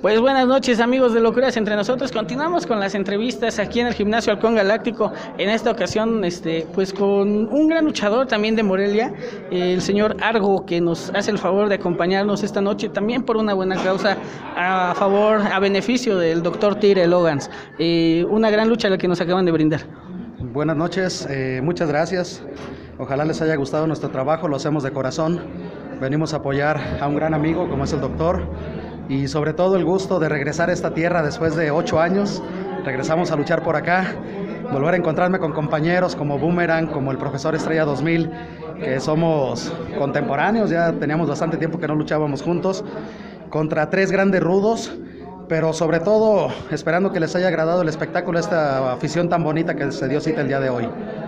Pues buenas noches, amigos de Locuras Entre Nosotros. Continuamos con las entrevistas aquí en el Gimnasio Halcón Galáctico. En esta ocasión, pues con un gran luchador también de Morelia, el señor Argo, que nos hace el favor de acompañarnos esta noche, también por una buena causa, a beneficio del doctor Tigre Logans. Una gran lucha la que nos acaban de brindar. Buenas noches, muchas gracias. Ojalá les haya gustado nuestro trabajo, lo hacemos de corazón. Venimos a apoyar a un gran amigo como es el doctor. Y sobre todo el gusto de regresar a esta tierra después de 8 años. Regresamos a luchar por acá, volver a encontrarme con compañeros como Boomerang, como el Profesor Estrella 2000, que somos contemporáneos, ya teníamos bastante tiempo que no luchábamos juntos, contra 3 grandes rudos, pero sobre todo esperando que les haya agradado el espectáculo, esta afición tan bonita que se dio cita el día de hoy.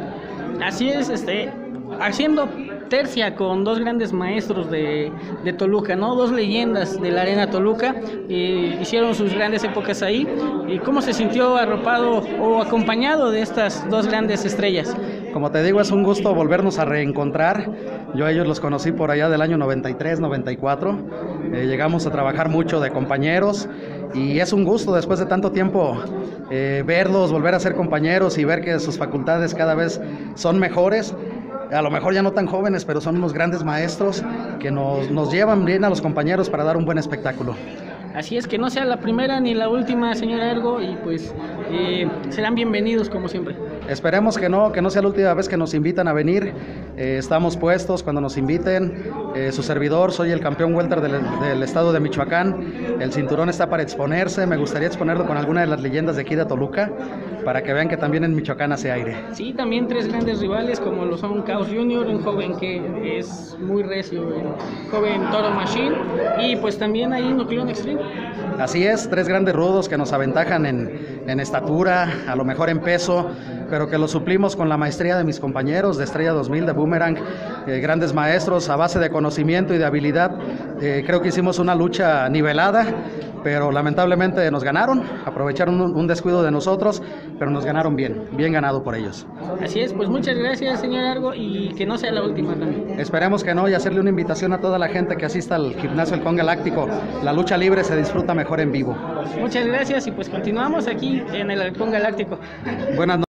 Así es, haciendo tercia con 2 grandes maestros de Toluca, ¿no? 2 leyendas de la Arena Toluca, hicieron sus grandes épocas ahí. ¿Y cómo se sintió arropado o acompañado de estas 2 grandes estrellas? Como te digo, es un gusto volvernos a reencontrar. Yo a ellos los conocí por allá del año 93, 94. Llegamos a trabajar mucho de compañeros y es un gusto después de tanto tiempo verlos, volver a ser compañeros y ver que sus facultades cada vez son mejores. A lo mejor ya no tan jóvenes, pero son unos grandes maestros que nos llevan bien a los compañeros para dar un buen espectáculo. Así es, que no sea la primera ni la última, señor Ergo, y pues serán bienvenidos como siempre. Esperemos que no sea la última vez que nos invitan a venir. Estamos puestos cuando nos inviten. Su servidor, soy el campeón welter del estado de Michoacán. El cinturón está para exponerse. Me gustaría exponerlo con alguna de las leyendas de aquí de Toluca, para que vean que también en Michoacán hace aire. Sí, también 3 grandes rivales como lo son Chaos Jr., un joven que es muy recio, el joven Toro Machine, y pues también ahí Nucleón Extreme. Así es, 3 grandes rudos que nos aventajan en estatura, a lo mejor en peso, pero que lo suplimos con la maestría de mis compañeros de Estrella 2000, de Boomerang, grandes maestros a base de conocimiento y de habilidad. Creo que hicimos una lucha nivelada, pero lamentablemente nos ganaron, aprovecharon un descuido de nosotros, pero nos ganaron bien ganado por ellos. Así es, pues muchas gracias, señor Argo, y que no sea la última también. Esperemos que no, y hacerle una invitación a toda la gente que asista al Gimnasio Halcón Galáctico. La lucha libre se disfruta mejor en vivo. Muchas gracias, y pues continuamos aquí en el Halcón Galáctico. Buenas noches.